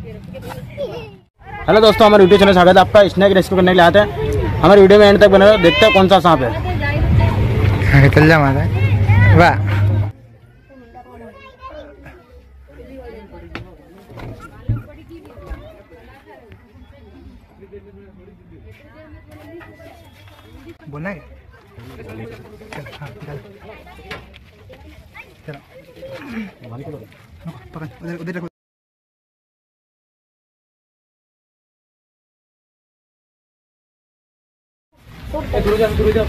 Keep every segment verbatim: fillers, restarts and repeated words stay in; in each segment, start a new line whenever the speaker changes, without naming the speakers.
Hello दोस्तों, हमारे YouTube channel स्वागत है आपका। स्नैक रेस्क्यू करने के लिए आते हैं। हमारे वीडियो में एंड तक बने रहो, देखते हैं कौन सा सांप है।
चल जा माता वाह। बोलना है चलो पकड़ उधर उधर रखो।
दूर जा दूर जा।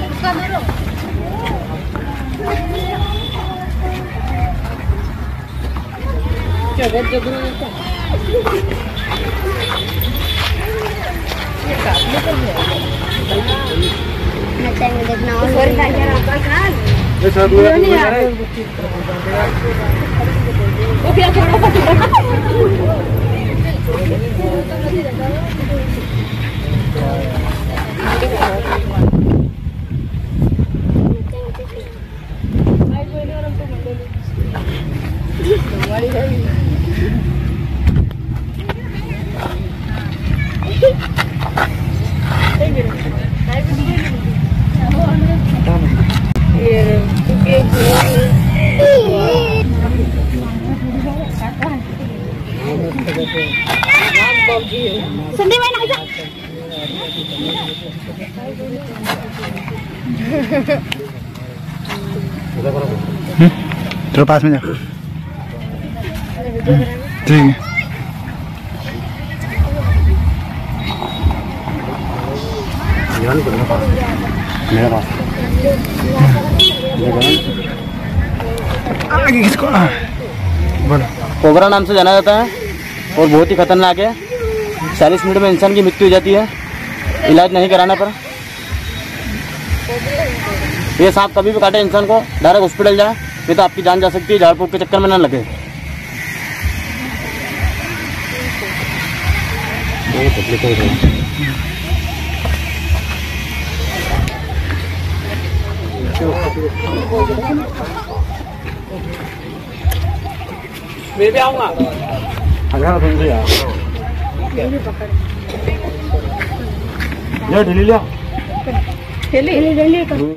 क्या बहुत जबरदस्त है। ये काटने पर है। मैं टाइम देखना और सॉरी था यार आपका खान। ये सब दूर नहीं आ रहा है। वो क्या थोड़ा सा संदीप भाई ना
चलो पास में जा। ठीक है
मेरे पास
आगे किसको बोलो।
कोबरा नाम से जाना जाता है और बहुत ही खतरनाक है। चालीस मिनट में इंसान की मृत्यु हो जाती है इलाज नहीं कराने पर। ये सांप कभी भी काटे इंसान को, डायरेक्ट हॉस्पिटल जाए, नहीं तो आपकी जान जा सकती है। झाड़ फूक के चक्कर में ना लगे। मैं भी आऊँगा। ले ढीली लिया ढीली ढीली ढीली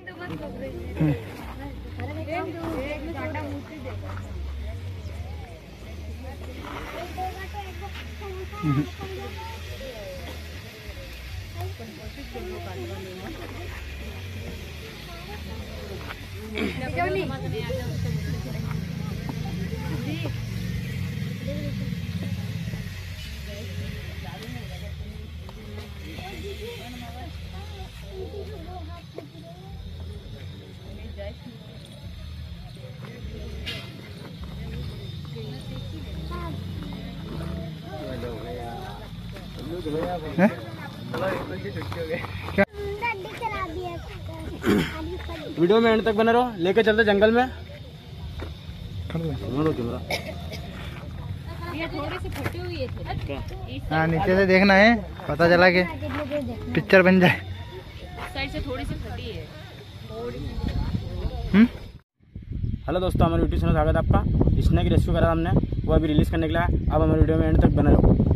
वीडियो में एंड तक बने रहो, लेके चलते जंगल में।
हाँ नीचे से देखना है, पता चला कि पिक्चर बन जाए।
साइड से थोड़ी सी फटी है।
हेलो दोस्तों, हमारे यूट्यूब चैनल स्वागत है आपका। स्नैक रेस्क्यू करा हमने, वो अभी रिलीज करने के लिए। अब हमारे वीडियो में एंड तक बने रहो।